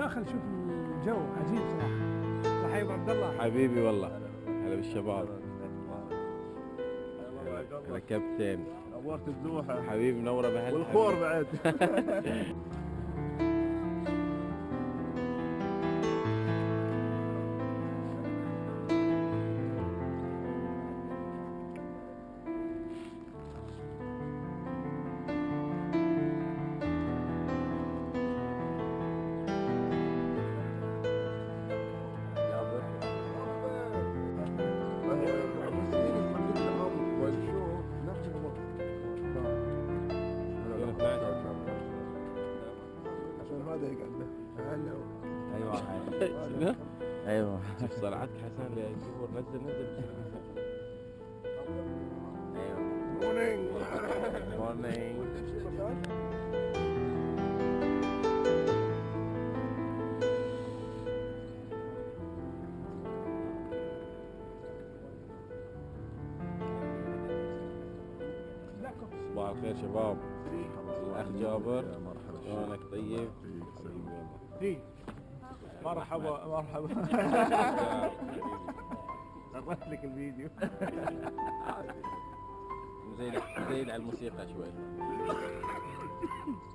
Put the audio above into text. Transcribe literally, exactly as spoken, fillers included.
داخل شوف الجو عجيب صراحه. رحيب عبد الله حبيبي والله، هلا بالشباب. هلا كابتن، نورت الدوحه حبيبي منوره بهلا والخور بعد. ايوه ايوه شوف صلعتك حسن يا جمهور، نزل نزل. ايوه مورنينج مورنينج. صباح الخير شباب. الاخ جابر شلونك؟ طيب دي مرحبا مرحبا. قرأت لك الفيديو. زيد زيد على الموسيقى شوي.